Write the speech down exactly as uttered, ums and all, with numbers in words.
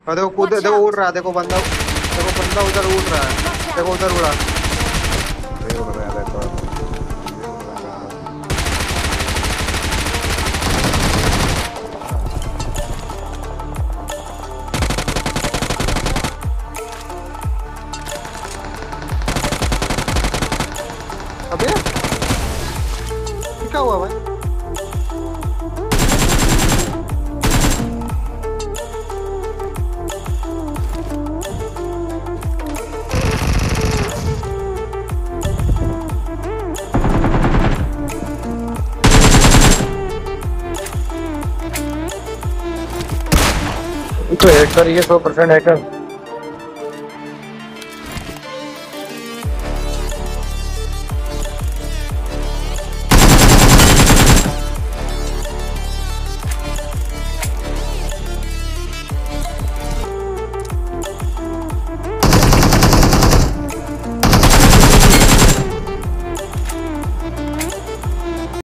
और देखो कूद, देखो उड़ रहा है, देखो बंदा, देखो बंदा उधर उड़ रहा है, देखो उधर उड़ा। नहीं उड़ रहा है, देखो अबे क्या हुआ भाई? तो हेड करिए सौ परसेंट हैकर।